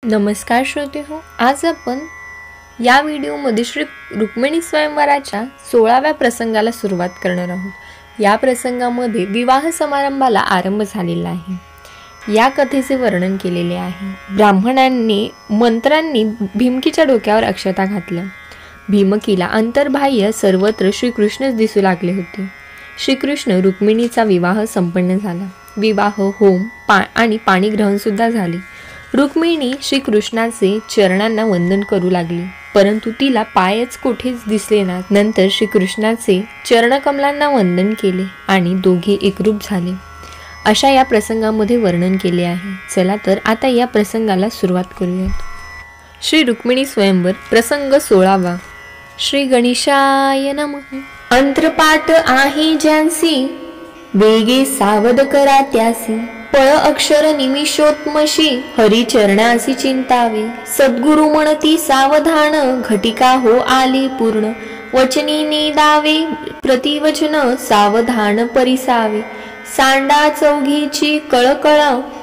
नमस्कार श्रोते हो, आज आपण या व्हिडिओमध्ये श्री रुक्मिणी स्वयंवराच्या 16व्या प्रसंगाला सुरुवात करणार आहोत। या प्रसंगामध्ये विवाह समारंभाला आरंभ झालेला आहे। या कथेचे वर्णन केलेले आहे। ब्राह्मणांनी मंत्रांनी भीमकीच्या डोक्यावर अक्षता घातल्या। भीमकीला अंतर्बाह्य सर्वत्र श्रीकृष्णच दिसू लागले होते। श्रीकृष्ण रुक्मिणीचा विवाह संपन्न झाला। विवाह होम आणि पाणीग्रहण सुद्धा झाले। रुक्मिणी श्रीकृष्णाचे चरणांना वंदन करू लागली, परंतु तिला पायच कोठेच दिसले ना। नंतर श्रीकृष्णाचे चरणकमलांना वंदन केले आणि दोघे एकरूप झाले। अशा या प्रसंगामध्ये वर्णन केले आहे। चला तर आता या प्रसंगाला सुरुवात करूयात। श्री रुक्मिणी स्वयंवर प्रसंग 16वा। श्री गणेशाय नमः। अंतरपाठ आहे ज्यांसी, वेगे सावध करा त्यासी। पळ अक्षर निमिषोत्मशी, हरिचरणासी चिंतावे। सद्गुरु म्हणती सावधान, घटिका हो आली पूर्ण। वचनी निदावे प्रतिवचन, सावधान परिसावे। सांडा चौघीची कळकळ,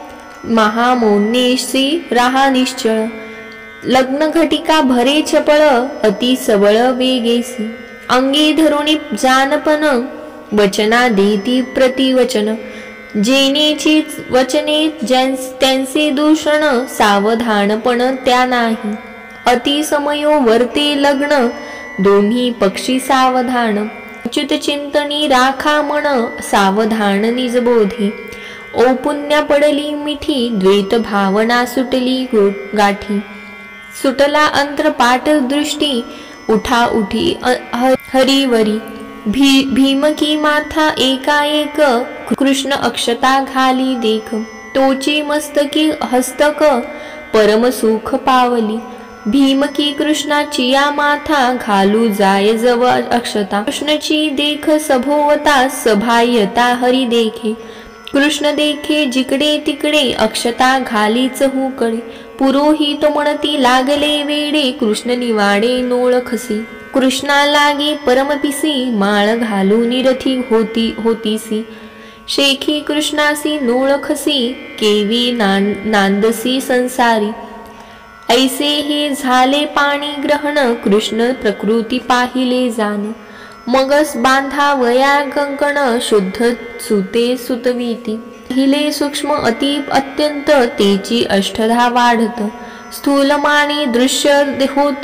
महामौनेशी राहा निश्चळ। लग्न घटिका भरे चपळ, अति सबळ वेगेसी। अंगी धरुणी जानपण, वचना देती प्रतिवचन। जेनेची वचने त्यांचे दूषण, सावधानपण त्या नाही। अति समयो वर्ते लग्न, दोन्ही पक्षी सावधान। उचित चिंतनी राखा मन, सावधान निजबोधे। ओ पुण्य पडली मिठी, द्वैत भावना सुटली गाठी। सुटला अंतरपाठ दृष्टी, उठा उठी हरिवरी। भीमकी माथा एकाएक, कृष्ण अक्षता घाली देख। तोची मस्तकी हस्तक, परम सुख पावली। भीमकी कृष्णाची या माथा, घालू जाय जवळ अक्षता। कृष्णची देख सभोवता, सभायता हरी देखे। कृष्ण देखे जिकडे तिकडे, अक्षता घालीच हुकडे। पुरोहित म्हणती लागले वेडे, कृष्ण निवाडे नोळखसी। कृष्णा लागे परमपिसी, माळ घालू निरथी होतीसी। शेखी कृष्णासी नोळखसी, केवी नांदसी संसारी। ऐसे हे झाले पाणी ग्रहण, कृष्ण प्रकृती पाहिले जाण। मगस बांधावया कंकण, शुद्ध सुते सुतवीती। हिले सूक्ष्म अति अत्यंत, तेची अष्टधा वाढत। स्थूल माने दृश्य होत,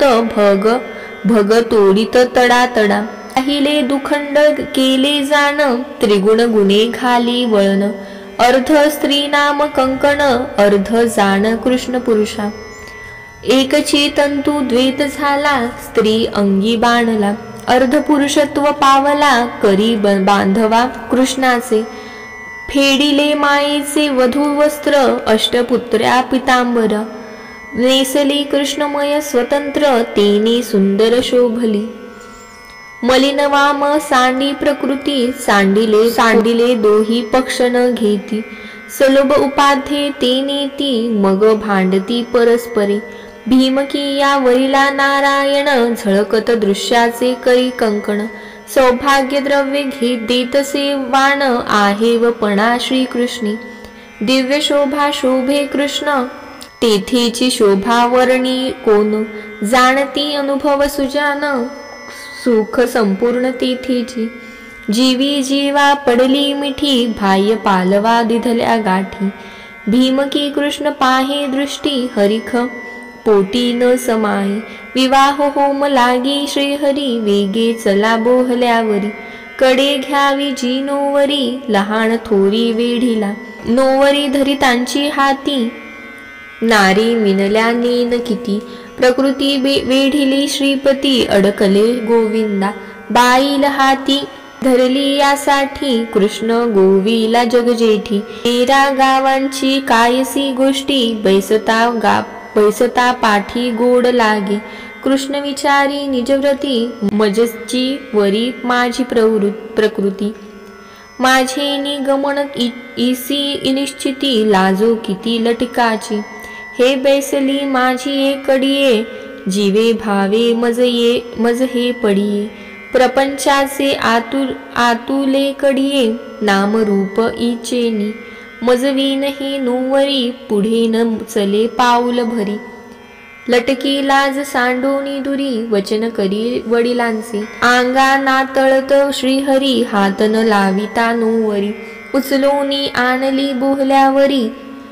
भग तोडित तडा तडा। पाहिले दुखंड केले जाण, त्रिगुण गुणे घाली वळण। अर्ध स्त्री नाम कंकण, अर्ध जाण कृष्ण पुरुषा। एकची तंतू द्वैत झाला, स्त्री अंगी बाणला। अर्ध पुरुषत्व पावला, करी बांधवा कृष्णाचे। फेडिले मायेचे वधू वस्त्र, अष्टपुत्र्या पितांबर। नेसली कृष्णमय स्वतंत्र, तेने सुंदर शोभली। मलिन वाम सांडी प्रकृती, सांडिले दोही पक्ष न घेती। सलोभ उपाध्ये तेने ती, मग भांडती परस्परे। भीमकी या वरिला नारायण, झळकत दृश्याचे करी कंकण। सौभाग्य द्रव्य घेत देतसे वाण, आहे व पणा श्रीकृष्णी। दिव्य शोभा शोभे कृष्ण, तेथेची शोभा वर्णी कोण। जाणती अनुभव सुजान, सुख संपूर्ण तेथेची। जीवी जीवा पडली मिठी, बाह्य पालवा दिधल्या गाठी। भीमकी कृष्ण पाहे दृष्टी, हरिख पोटी न समाये। विवाह होम लागी श्रीहरी, वेगे चला बोहल्यावरी। कडे घ्यावी जी नोवरी, लहान थोरी वेढीला। नोवरी धरितांची हाती, नारी मिनल्या नेन किती। प्रकृती वेढिली श्रीपती, अडकले गोविंदा। बाईल हाती धरली यासाठी, कृष्ण गोवीला जगजेठी। तेरा गावांची कायसी गोष्टी, बैसता पाठी गोड लागे। कृष्ण विचारी निजव्रती, मजची वरी माझी प्रकृती। माझे निगमन इसी निश्चिती, लाजो किती लटकाची। हे बैसली माझी एकडिये, जीवे भावे मज हे पडिये। प्रपंचाचे आतुले कडिये, नाम रूप इचेनी। मजवीनही नुवरी, पुढे न चले पाऊल भरी. लटकी लाज सांडोनी दुरी, वचन करी वडिलांचे. अंगाना तळत श्रीहरी, हात न लाविता नुवरी. उचलोनी आणली बोहल्यावरी,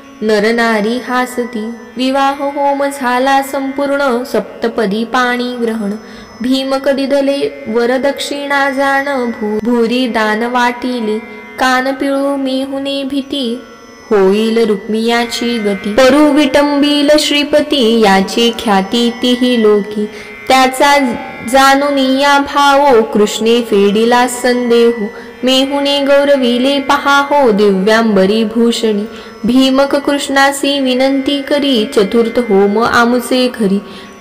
नरनारी हासती. विवाह होम झाला संपूर्ण, सप्तपदी पाणी ग्रहण. भीम कदिधले वरदक्षिणा जाण, भूरी दान वाटिले. कान पिळू मेहुने भीती, होईल रुक्मियाची गती. परू विटंबील श्रीपती, याची ख्याती तिही लोकी. त्याचा जाणूनिया भावो, कृष्णे फेडिला संदेहो. मेहुने गौरविले पहा हो, दिव्यांबरी भूषणी. भीमक कृष्णासी विनंती करी, चतुर्थ होम आमुचे घरी.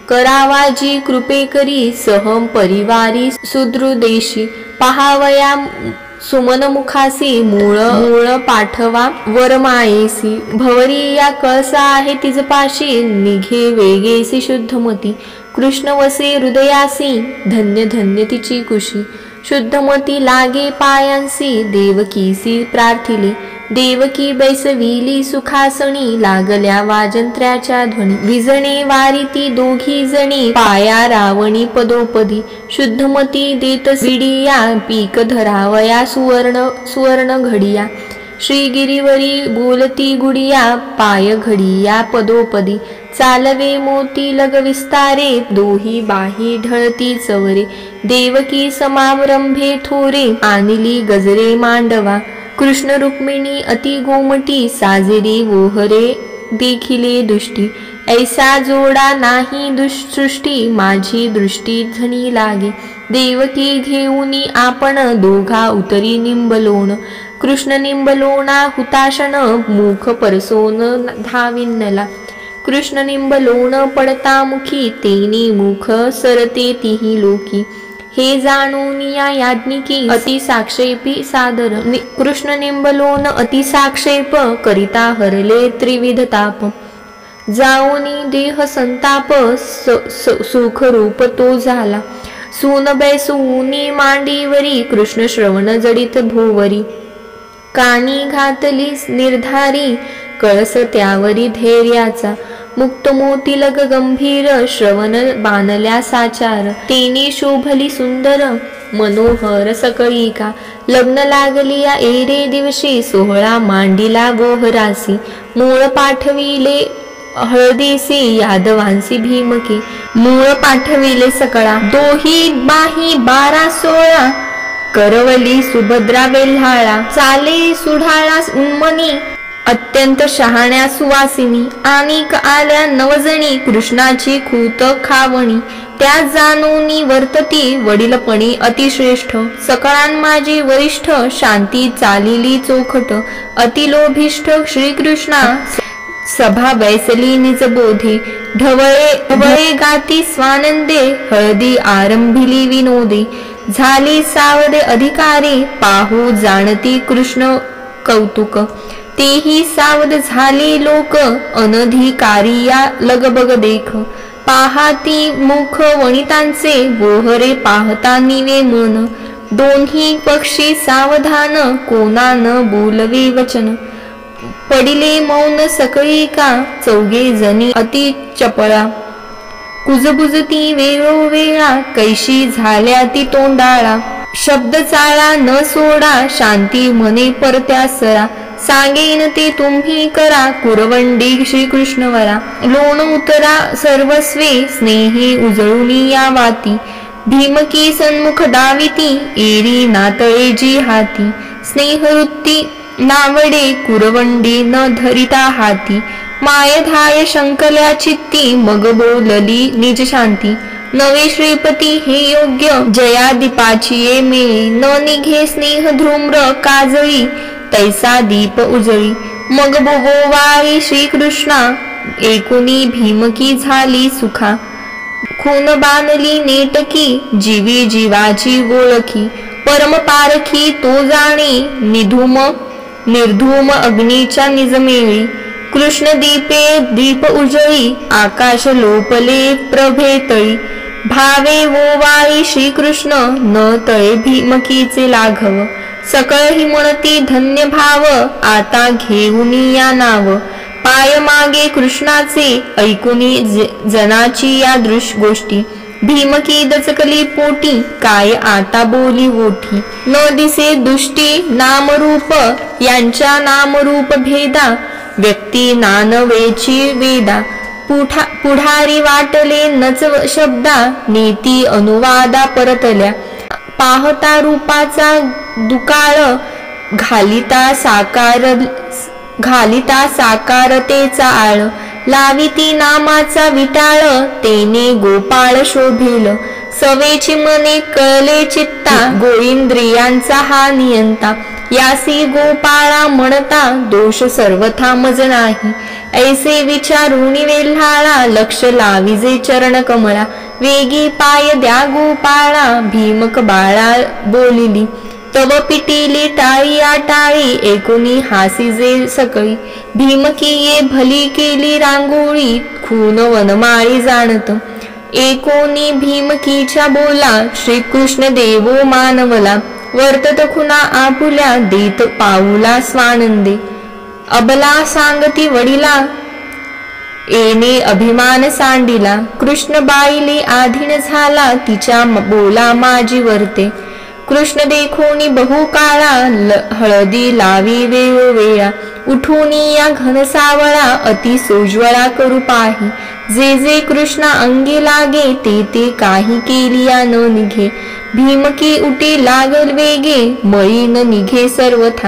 करावाजी कृपे करी, सहम परिवारी सुदृदेशी. पहावया सुमन मुखासी, मूळ पाठवा वरमायेसी. भवरी या कळसा आहे तिजपाशी, निघे वेगेसी शुद्धमती. कृष्ण वसे हृदयासी, धन्य धन्य तिची कुशी. शुद्धमती लागे पायांसी, देवकीसी प्रार्थिले. देवकी बैसविली सुखासणी, लागल्या वाजंत्र्याच्या ध्वनी. विजणे वारिती दोघी जणी, पाया रावणी पदोपदी. शुद्धमती देत विडिया, पीक धरावया सुवर्ण घडिया. श्रीगिरीवरी बोलती गुडिया, पाय घडिया पदोपदी. चालवे मोती लग विस्तारे, दोही बाही ढळती चवरे. देवकी समारंभे थोरे, आणली गजरे मांडवा. कृष्ण रुक्मिणी अति गोमटी, साजरी वोहरे देखिले दृष्टी. ऐसा जोडा नाही दुसृष्टी, माझी दृष्टी धनी लागे. देवकी घेऊनी आपण, दोघा उतरी निंबलोण. कृष्ण निंबलोणा हुताशन, मुख परसोन धाविन्नला. कृष्ण निंबलोण पडता मुखी, तेनी मुख सरते तिही लोकी. हे जाणून या याज्ञिकी, अतिसाक्षेपी सादर. कृष्ण निंबलोन अतिसाक्षेप, करिता हरले त्रिविध ताप. जाऊनी देह संताप, सुख रूप तो झाला. सून बैसूनी मांडीवरी, कृष्ण श्रवण जडित भोवरी. कानी घातली निर्धारी, कळस त्यावरी धैर्याचा. मुक्त मोती लग गंभीर, श्रवण बाणल्या साचार. तेनी शोभली सुंदर, मनोहर सकळिका. लग्न लागली या एरे दिवशी, सोहळा मांडिला गोहरासी. मूळ पाठविले हळदीसी, यादवांसी भीमके. मूळ पाठविले सकळा, दोही बाही 12-16. करवली सुभद्रा वेल्हाळा, चाले सुढाळा उन्मनी. अत्यंत शहाण्या सुवासिनी, आणिक आल्या नवजणी. कृष्णाची खूत खावणी, त्या जाणूनी वर्तती. वडीलपणी अतिश्रेष्ठ, सकळान माझी वरिष्ठ. शांती चालिली चोखट, अतिलोभिष्ठ श्रीकृष्णा. सभा बैसली निजबोधे, ढवळे गाती स्वानंदे. हळदी आरंभिली विनोदे, झाली सावदे अधिकारी. पाहू जाणती कृष्ण कौतुक, तेही सावध झाले लोक. अनधिकारी या लगबग देख, पाहाती मुख वणितांचे. बोहरे पाहता निवे मन, दोन्ही पक्षी सावधान. कोणा न बोलवे वचन, पडिले मौन सकळिका. चौघे जणी अति चपळा, कुजबुजती वेळोवेळा. कैशी झाल्या ती तोंडाळा, शब्द चाळा न सोडा. शांती म्हणे परत्या सरा, सांगेन ते तुम्ही करा. कुरवंडी श्रीकृष्णवरा, लोण उतरा सर्वस्वे. स्नेही उजळुनी या वाती, भीमकी सन्मुख डाविती. एरी नातळे जी हाती, स्नेहवृत्ती नावडे. कुरवंडी न धरिता हाती, मायधाय शंकल्या चित्ती. मग बोलली निज शांती, नवे श्रीपती हे योग्य. जयादीपाची ये मेळी, न निघे स्नेह धूम्र काजळी. तैसा दीप उजळी, मग बोवाळी श्रीकृष्णा. एकुणी भीमकी झाली सुखा, खून बाणली नेटकी. जीवी जीवाची ओळखी, परम पारखी तो जाणे. निर्धूम अग्नीच्या निजमेळी, कृष्ण दीपे दीप उजळी. आकाश लोपले प्रभेतळी, भावे ओवाळी श्रीकृष्ण. न तळे भीमकीचे लाघव, सकळ ही म्हणती धन्य भाव, आता घेऊनी या नाव. पाय मागे कृष्णाचे, ऐकुनी जनाची या गोष्टी. भीमकी दचकली पोटी, काय आता बोली ओठी. न दिसे दुष्टी नामरूप, यांच्या नामरूप भेदा. व्यक्ती नानवेची वेदा. पुढारी वाटले नच शब्दा, नीती अनुवादा परतल्या. पाहता रूपाचा दुकाळ, घालिता साकारतेचा आळ. लाविती नामाचा विटाळ, तेने गोपाळ शोभिल. सवेची मने कळले चित्ता, गोइंद्रियांचा हा नियंता. यासी गोपाळा म्हणता, दोष सर्वथा मज नाही. ऐसे विचारुनी वेल्हाळा, लक्ष लाविजे चरण कमळा. वेगी पाय द्या गोपाळा, भीमक बाळा बोलिली. तव पिटीली टाळी टाळी, एकुनी हासीजे सकळी. भीमकी ये भली केली रांगोळी, खून वनमाळी जाणत. एकोनी भीमकीच्या बोला, श्रीकृष्ण देवो मानवला. वर्तत खुना आपुल्या, देत पाऊला स्वानंदे. अबला सांगती वडिला, येणे अभिमान सांडिला. कृष्ण बाईली आधीन झाला, तिच्या बोला माझी वर्ते. कृष्ण देखोनी बहु काळा, हळदी लावी वेळोवेळा. उठूनी या घनसावळा, अति सोज्वळा करू पाही. जे जे कृष्णा अंगी लागे, ते ते काही केलिया न निघे. भीमकी उटी लागल वेगे, मळी न निघे सर्वथा.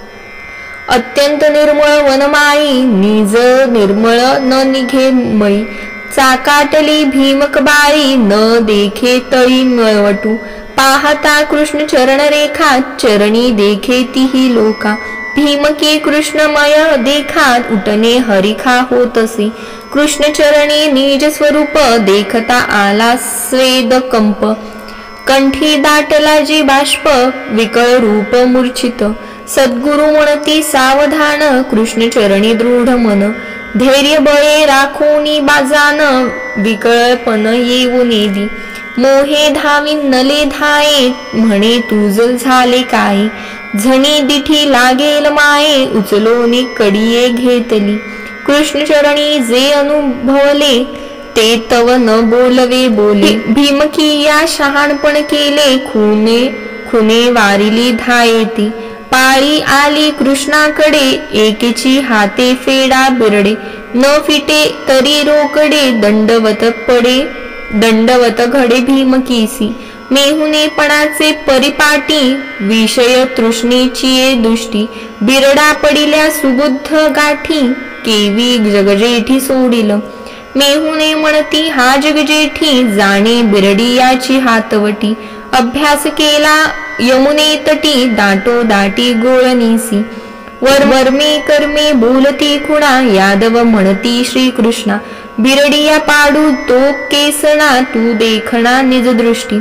अत्यंत निर्मळ वनमाळी, निज निर्मळ न निघे मळी. चाकाटली भीमक बाळी, न देखे तळी मळवटू. पाहता कृष्ण चरण रेखा, चरणी देखे तीही लोका. भीमकी कृष्णमय देखात, उठणे हरिखा होतसे. कृष्ण चरणी निज स्वरूप, देखता आला स्वेद कंप. कंठी दाटला जी बाष्प, विकळ रूप मूर्छित. सद्गुरु म्हणती सावधान, कृष्ण चरणी दृढ मन. धैर्य बळे राखोनी बाजान, विकळपण येऊ नेदी. मोहे धावी नले धाये, म्हणे तुझ झाले काय. झणी दिठी लागेल माये, उचलोनी कडिये घेतली. कृष्ण चरणी जे अनुभवले, ते तव न बोलवे बोले. भीमकी या शहाणपण केले, खुने वारिली धायेती. पाळी आली कृष्णाकडे, एकेची हाते फेडा बिरडे. न फिटे तरी रोकडे, दंडवत घडे भीमकीसी. मेहुनेपणाचे परिपाटी, विषय तृष्णेची दुष्टी. बिरडा पडिल्या सुबुद्ध गाठी, केवी जगजेठी सोडिल. मेहुने म्हणती हा जगजेठी, जाणे बिरडी याची हातवटी. अभ्यास केला यमुने तटी, दाटो दाटी गोळनीसी. वर्मे कर्मे बोलती खुणा, यादव म्हणती श्रीकृष्णा. बिरडिया पाडू तो केसणा, तू देखणा निज दृष्टी.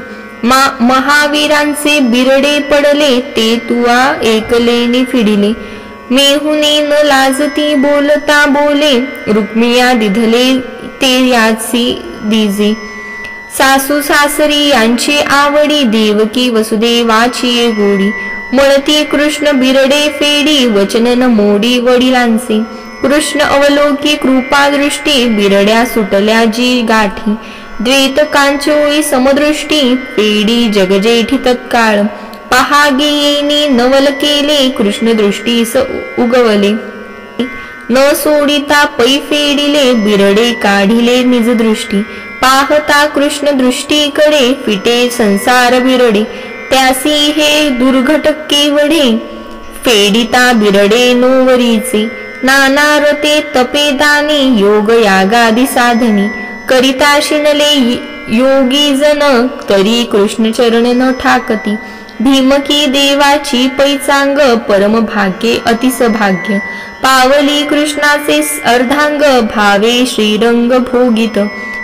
महावीरांचे बिरडे पडले, ते तुआ एकलेने फिडिले. मेहुने न लाजती बोलता बोले, रुक्मिया दिधले ते याची दिजे. सासू सासरी यांची आवडी, देवकी वसुदेवाची गोडी. म्हणती कृष्ण बिरडे फेडी, वचन न मोडी वडिलांचे. कृष्ण अवलोकी कृपा दृष्टी, बिरड्या सुटल्या जी गाठी. द्वैत कांचोळी समदृष्टी, फेडी जगजेठी तत्काळ. पहागी येणी नवल केले, कृष्ण दृष्टीस उगवले. न सोडिता पै फेडिले, बिरडे काढिले निज दृष्टी. पाहता कृष्ण दृष्टीकडे, फिटे संसार बिरडे. त्यासी हे दुर्घट केवढे, फेडिता बिरडे नोवरीचे. नाना रते तपे दानी, योग यागादी साधनी. करिता शिनले योगी जन, तरी कृष्ण चरण न ठाकती. भीमकी देवाची पैचांग, परम भाग्ये अतिसभाग्य. पावली कृष्णाचे अर्धांग, भावे श्रीरंग भोगित.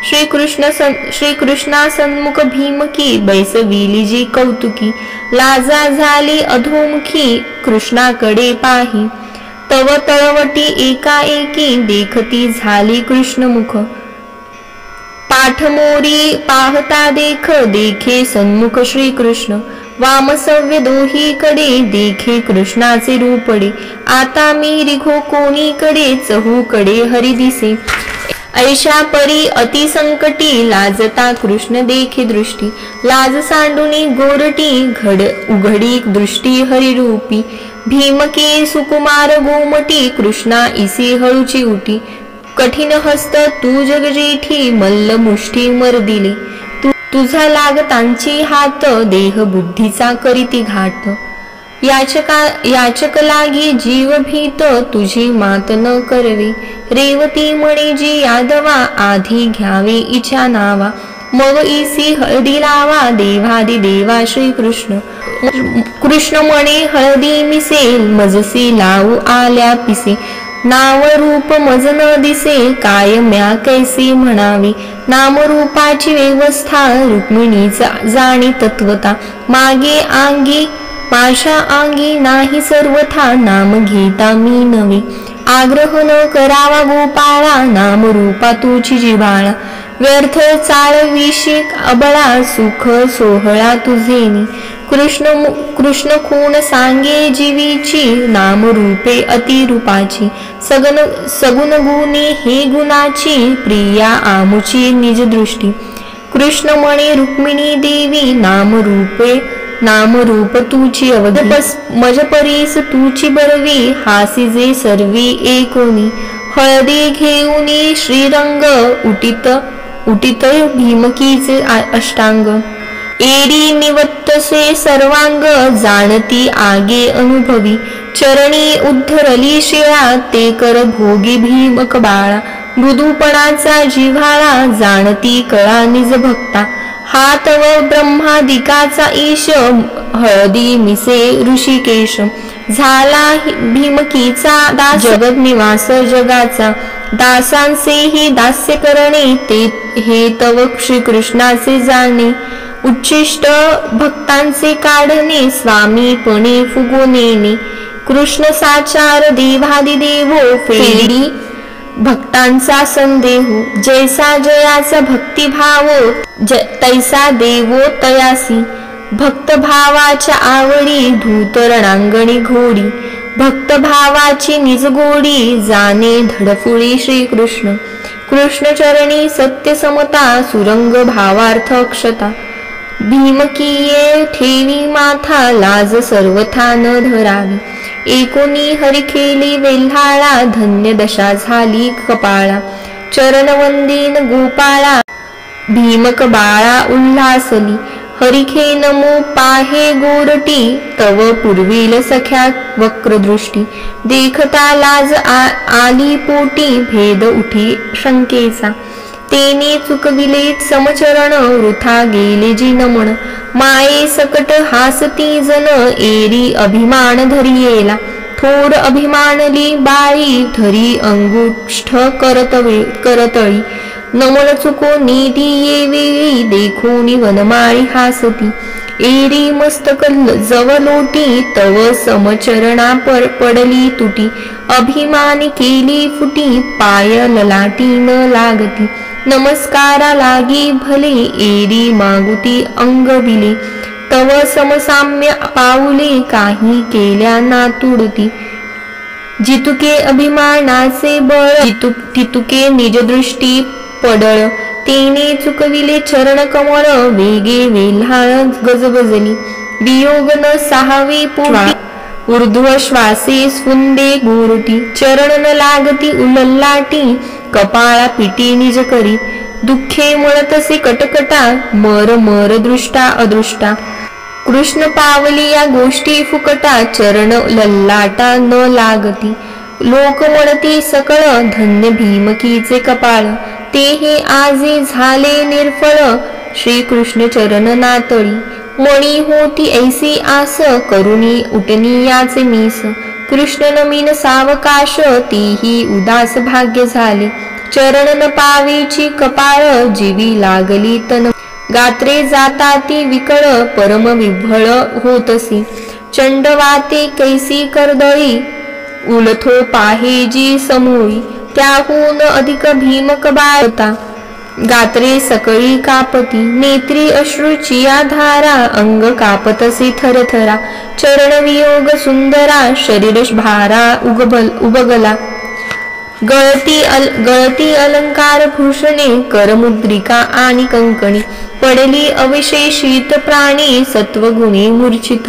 श्रीकृष्णा सन्मुख भीमकी, बैसविली जी कौतुकी. लाजा झाली अधोमुखी, कृष्णाकडे पाही. तव तळवटी एकाएकी, देखती झाली कृष्णमुख. पाठमोरी पाहता देखे सन्मुख श्रीकृष्ण. वामसव्य दोहीकडे देखे कृष्णाचे रूपडे, आता मी रिघो कोणीकडे चहूकडे हरी दिसे. ऐशा परी अति संकटी लाजता कृष्ण देखे दृष्टी, लाज सांडुनी गोरटी उघडी दृष्टी हरिरूपी. भीमके सुकुमार गोमटी कृष्णा इसी हळूची उटी, कठीण हस्त तू जगजेठी मल्ल मुष्टी मर्दिले. तुझा लागतांची हात देह बुद्धीचा करीती घाट, याचक लागी जीव भीत तुझी मात न करवे. रेवती म्हणे जी यादवा आधी घ्यावे इच्छा नावा, मग इसी हळदी लावा देवादी देवा श्री कृष्ण. कृष्ण म्हणे हळदी मिसेल मजसी लावू आल्या पिसे, नाव रूप मज न दिसे काय म्या कैसी म्हणावी. नामरूपाची व्यवस्था रुक्मिणीचा जाणी तत्वता, मागे अंगी माझ्या अंगी नाही सर्वथा नाम घेता मी नवे. आग्रह न करावा गोपाळा नामरूपा तुझी जिव्हाळा, व्यर्थ चाळविशी अबळा सुख सोहळा तुझेनी. कृष्ण खूण सांगे जीवीची नामरूपे अतिरूपाची, सगुण गुणी हे गुणाची प्रिया आमुची निज दृष्टी. कृष्ण म्हणे रुक्मिणी देवी नामरूप तुची अवधी, मज परीस तुची बरवी हासी जे सर्वी एकोनी. हळदी घेऊनी श्रीरंग उटित भीमकीचे अष्टांग, एरी निवत्तसे सर्वांग जाणती आगे अनुभवी. चरणी उद्धरली शिळा ते कर भोगी भीमक बाळा, मृदूपणाचा जिव्हाळा जाणती कळा निज भक्ता. हात व ब्रह्मादिकाचा ईश हळदी मिसे ऋषिकेश, झाला भीमकीचा दास जगत निवास जगाचा. दासांसेही दास्य करणे ते हे तव श्रीकृष्णाचे जाणे, उच्छिष्ट भक्तांचे काढणे स्वामीपणे फुगवणे. कृष्ण साचार देवादिदेवो फेडी भक्तांचा संदेहो, जैसा जयाचा भक्तिभावो तैसा देवो तयासी. भक्तभावाच्या आवडी धूत रणांगणी घोडी, भक्तभावाची निजगोडी जाणे धडफुळी श्रीकृष्ण. कृष्णचरणी सत्य समता सुरंग भावार्थ अक्षता, भीमकीये ठेवी माथा लाज सर्वथा न धरावी. एकोणी हरिखेली वेल्हाळा धन्य दशा झाली कपाळा, चरणवंदीन गोपाळा भीमक बाळा उल्हासली. हरिखे नमो पाहे गोरटी तव पूर्वील सख्या वक्रदृष्टी, देखता लाज आली पोटी भेद उठी शंकेचा. तेने चुकविले समचरण वृथा गेले जी नमन, माये सकट हासती जन एरी अभिमान धरियेला. थोर अभिमानली बाळी धरी अंगुष्ठ करतळी, नमन चुको नीती येवेळी देखोनी वनमाळी हासती. एरी मस्तक जवलोटी तव समचरणा पडली तुटी, अभिमानी केली फुटी पाय ललाटी न लागती. नमस्कारा लागी भले एरी मागुती अंगविले, तव समसाम्य पाऊले काही केल्या ना तुडती. जितुके अभिमानाचे बळ तितुके निजदृष्टी पडळ, तेने चुकविले चरण कमळ वेगे वेल्हाळ गजगजली. वियोग न सहावे पोटी ऊर्ध्व श्वासे स्फुंदे गोरटी, चरण न लागती उलल्लाटी कपाळा पिटी निज करी. दुःखे मळतसे कटकटा मर दृष्टा अदृष्टा, कृष्ण पावली या गोष्टी फुकटा चरण लल्लाटा न लागती. लोक म्हणती सकळ धन्य भीमकीचे कपाळ, ते हे आजे झाले निर्फळ श्रीकृष्ण चरण नातळी. मणी होती ऐसी आस करुणी उठणी याचे मीस, कृष्ण नमीन सावकाश तीही उदास भाग्य झाले. चरण न पावीची कपाळ जीवी लागली तन, गात्रे जाता ती विकळ परम विभळ होतसी. चंडवाते कैसी करदळी उलथो पाहे जी समूळी, त्याहून अधिक भीमक बाळता. गात्रे सकळी कापती, नेत्री अश्रूची आधारा, अंग कापतसे थरथरा, चरण वियोग सुंदरा, शरीर भारा उबगला, गळती अलंकार भूषणे, करमुद्रिका आणि कंकणी, पडली अविशेषित प्राणी, सत्वगुणी मूर्छित,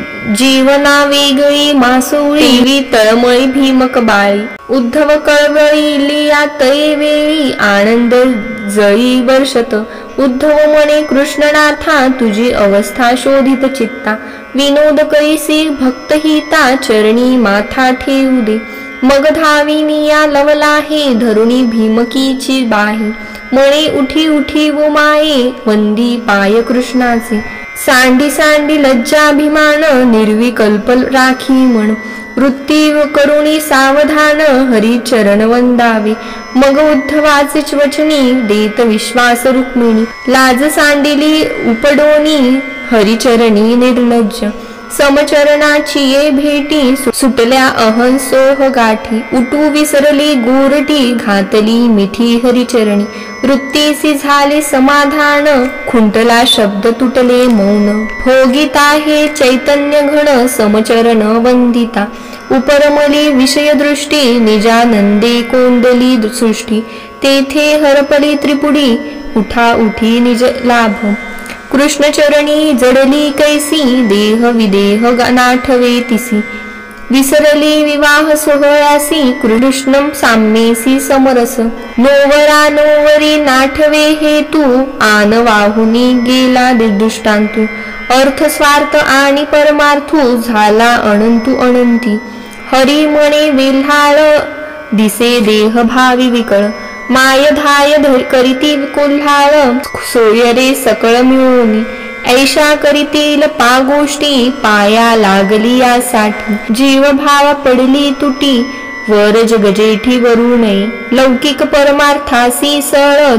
जीवना वेगळी मासोळी, तळमळी भीमक बाळी, उद्धव कळवळी या तये वेळी, आनंद जळी वर्षत, उद्धव म्हणे कृष्णनाथा, तुझी अवस्था शोधित चित्ता, विनोद कैसी भक्तहिता, चरणी माथा ठेवू दे, मग धाविनिया लवला हे, धरुणी भीमकीची बाही, मणे उठी उठी वो माये, वंदी पाय कृष्णाचे, सांडी सांडी लज्जाभिमान, निर्विकल्प राखी म्हण, वृत्ती करुणी सावधान, हरिचरण वंदावे, मग उद्धवाचे वचनी, देत विश्वास रुक्मिणी, लाज सांडिली उपडोनी, हरिचरणी निर्लज्ज, समचरणाची ये भेटी, सुटल्या अहंसोह गाठी, उठू विसरली गोरटी, घातली मिठी हरिचरणी, वृत्तीसी झाले समाधान, खुंटला शब्द तुटले मौन, भोगिता हे चैतन्य घन, समचरण वंदिता, उपरमली विषयदृष्टी, निजानंदे कोंदली सृष्टी, तेथे हरपली त्रिपुडी, उठा उठी निज लाभ, कृष्णचरणी जडली कैसी, देह विदेह नाठवे तिसी, विसरली विवाह सोहळ्यासी, कृष्णम साम्येसी समरस, नोवरा नोवरी नाठवे हेतू, आन वाहुनी गेला दृष्टांतू, अर्थ स्वार्थ आणि परमार्थू, झाला अनंतू अनंती, हरी म्हणे विल्हाळ दिसे देह भावी विकळ, माय धाय करीती कोल्हाळ, सोयरे सकळ मिळवणी, ऐशा करीतील पा गोष्टी, पाया लागली यासाठी, जीव भाव पडली तुटी, वर जगजेठी वरू नये, लौकिक परमार्थासी सळ,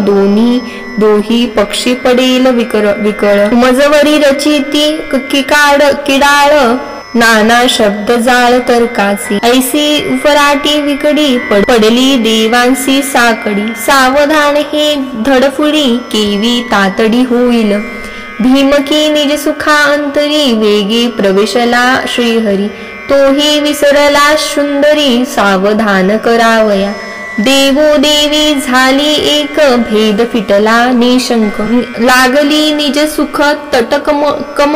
दोही पक्षी पडेल विकळ, मजवरी रचिती किडाळ, नाना शब्द जाळ तर्कासी, ऐसी उफराटी विकडी, पडली देवांसी साकडी, सावधान हे धडफुडी, केवी तातडी होईल, भीमकी निज सुखा अंतरी, वेगी प्रवेशला श्रीहरी, तोही विसरला सुंदरी, सावधान करावया, देवो देवी झाली एक, भेद फिटला निशंक, लागली निज सुख तटकम,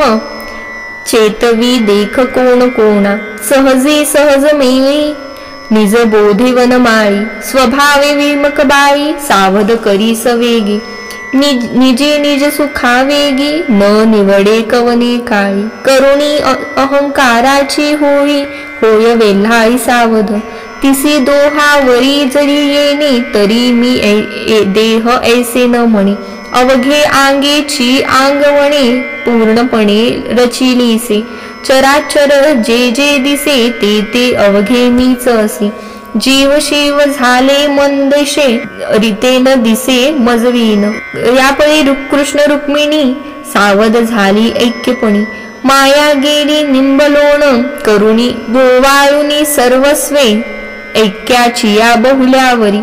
चेतवी देख कोण कोणा, सहजे सहज मेळी, निज बोधे वनमाळी, स्वभावे विमक बाळी, सावध करी सवेगी, निजे निज सुखा वेगी, न निवडे कवने काळी, करुणी अहंकाराची होळी, होय वेल्हाळी सावध, तिसी दोहावरी जरी येणे, तरी मी देह ऐसे न म्हणे, अवघे आंगेची आंगवणे, पूर्णपणे रचिलीसे, चराचर जे जे दिसे, ते ते अवघे मीच असे, जीव शिव झाले मंदशे, रीतेन दिसे मजवीन, यापरी कृष्ण रुक्मिणी, सावध झाली ऐक्यपणी, माया गेली निंबलोण, करुणी गोवाळुनी सर्वस्वे, ऐक्याची या बहुल्यावरी,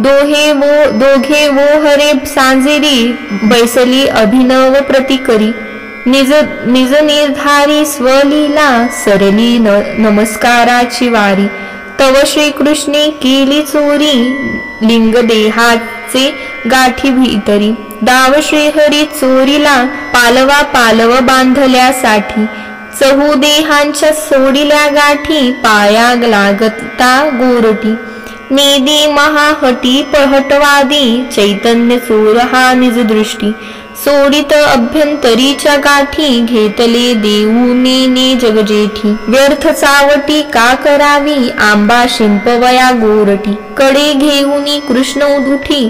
दोघे वो हरे सांजेरी, बैसली अभिनव प्रतिकरी, निज निर्धारी स्वलीला, सरली नमस्काराची वारी, तव श्रीकृष्णे केली चोरी, लिंग देहाचे गाठी भीतरी, दाव श्रीहरी चोरीला, पालव बांधल्यासाठी, चहू देहांच्या सोडिल्या गाठी, पाया लागता गोरटी, नेदी महाहटी पहटवादी, चैतन्य चोर हा निज दृष्टी, सोडित अभ्यंतरीच्या गाठी, घेतले देऊने जगजेठी, व्यर्थ चावटी का करावी, आंबा शिंपवया गोरटी, कडे घेऊनी कृष्ण उठी,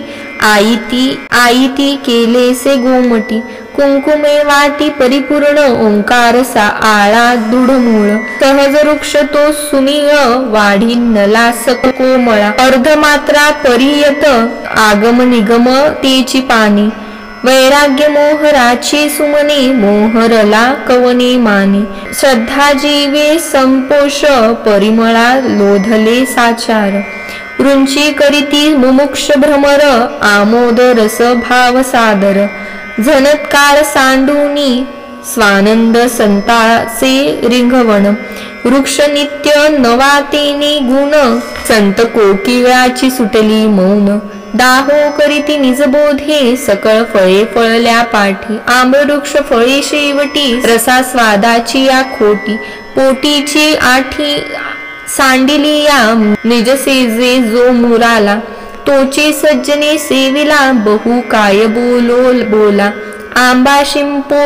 आईती केलेसे गोमटी, कुंकुमे वाटी परिपूर्ण, ओंकार आळा दृढमूळ, सहज वृक्ष तो सुनीळ, वाढी नला सक कोमळा, अर्धमात्रा परियत, आगम निगम तेची पाणी, वैराग्य मोहराची सुमने, मोहरला कवने माने, श्रद्धा जीवे संपोष, परिमळा लोधले साचार, रुंची करीती मुमुक्ष भ्रमर आमोद रस भाव सादर झनत्कार सांडूनी स्वानंद संताचे रिंगवण वृक्ष नित्य नवातेने गुण संत कोकिळाची सुटली मौन दाहो करीती निजबोधे सकळ फळे फळल्या पाठी आम्रवृक्ष फळे शेवटी रसा स्वादाची या खोटी पोटीची आठी सांडिली या निजसेजे जो मुराला तोचे सज्जने सेविला बहु काय बोला आंबा शिंपो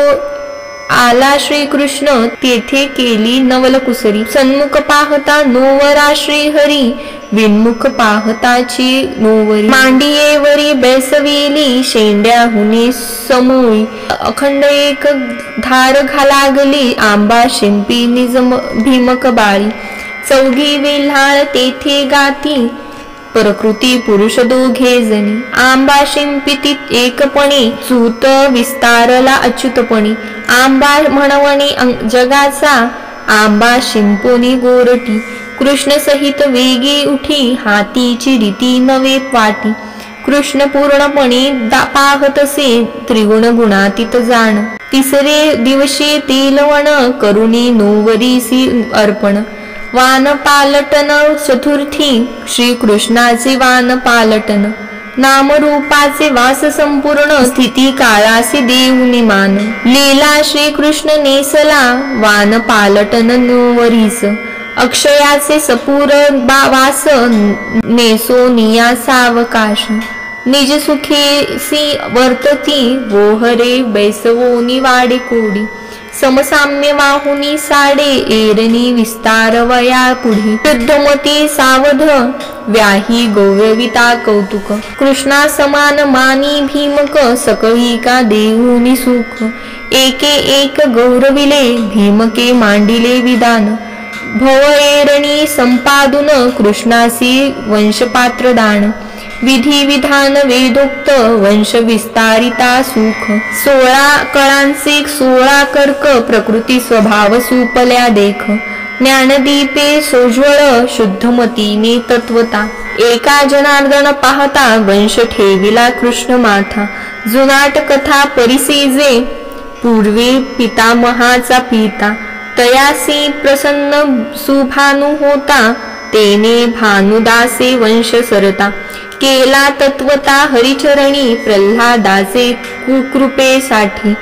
आला श्रीकृष्ण तेथे केली नवल कुसरी सन्मुख पाहता नोवरा श्रीहरी विन्मुख पाहताची नोवरी मांडियेवरी बैसविली शेंड्याहुनी समोळी अखंड एक धार लागली आंबा शिंपी निज भीमक बाळी चौघी वेल्हाळ तेथे गाती प्रकृती पुरुष दोघे जणी आंबा शिंपिती एकपणे चूत विस्तारला अच्युतपणी आंबा म्हणवणे जगाचा आंबा शिंपोनी गोरटी कृष्ण सहित वेगी उठी हातीची रीती नवे वाटी कृष्ण पूर्णपणे पाहतसे त्रिगुण गुणातीत जाण तिसरे दिवशी तेलवण करुणी नोवरीसी अर्पण वान पालटन चतुर्थी श्रीकृष्णाचे वान पालटन नामरूपाचे वास संपूर्ण स्थिती काळासी देऊनी मान लीला श्रीकृष्ण नेसला वान पालटन नोवरीस अक्षयाचे सपूर वास नेसो निया सावकाश निज सुखेसी वर्तती वोहरे बैसवोनी वाडे कोडी समसाम्य वाहुनी साडे एरणी विस्तार वया पुढे शुद्धमती सावध व्याही गौरविता कौतुक कृष्णा समान मानी भीमक सकळी का देऊनी सुख एके एक गौरविले भीमके मांडिले विधान भव एरणी संपादून कृष्णासी वंशपात्र दान विधी विधान वेदोक्त वंश विस्तारिता सुख 16 कळांचे 16 कर्क प्रकृती स्वभाव सुपल्या देख ज्ञानदीपे सोज्वळ शुद्धमतीने तत्वता एका जनार्दन पाहता वंश ठेविला कृष्ण माथा जुनाट कथा परिसेजे पूर्वी पितामहाचा पिता तयासी प्रसन्न सुभानु होता तेने भानुदासे वंश सरता केला तत्वता हरिचरणी प्रल्हादाचे कृपेसाठी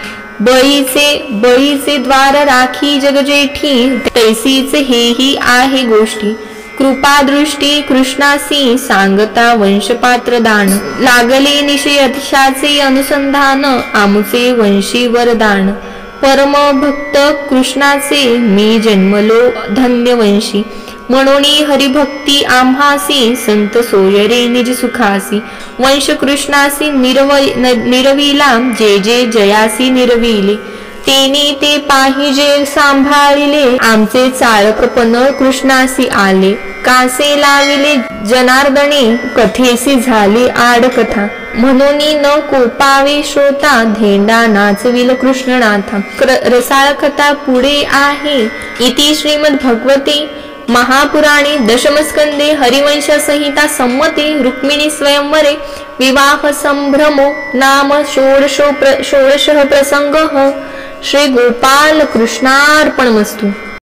बळीचे द्वार राखी जगजेठी तैसीच हेही आहे गोष्टी कृपादृष्टी कृष्णासी सांगता वंशपात्र दान लागले निशय अतिशाचे अनुसंधान आमुचे वंशी वरदान परम भक्त कृष्णाचे मी जन्मलो धन्यवंशी म्हणोनी हरिभक्ती आम्हासी संत सोयरे निज सुखासी वंश कृष्णासी निरविला जे जे जयासी निरविले तेने ते पाहिजे सांभाळिले आमचे चाळकपण कृष्णासी आले कासे लाविले जनार्दने कथेसी झाली आडकथा म्हणोनी न कोपावे श्रोता धेंडा नाचविल कृष्णनाथा रसाळ कथा पुढे आहे इति श्रीमद् भगवते महापुराणे दशमस्कंदे हरिवंश संहिता सम्मते रुक्मिणी स्वयंवरे विवाह संभ्रमो नाम षोडशः प्रसंगः श्री गोपाल कृष्णार्पणमस्तु।